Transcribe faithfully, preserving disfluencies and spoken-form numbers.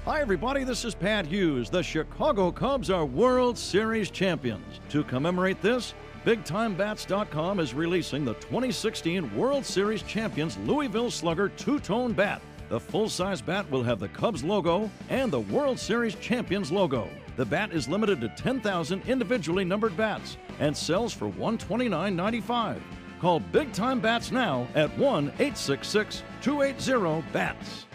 Hi, everybody. This is Pat Hughes. The Chicago Cubs are World Series champions. To commemorate this, Big Time Bats dot com is releasing the twenty sixteen World Series champions Louisville Slugger two-tone bat. The full-size bat will have the Cubs logo and the World Series champions logo. The bat is limited to ten thousand individually numbered bats and sells for one hundred twenty-nine ninety-five. Call Big Time Bats now at one eight six six, two eight zero, B A T S.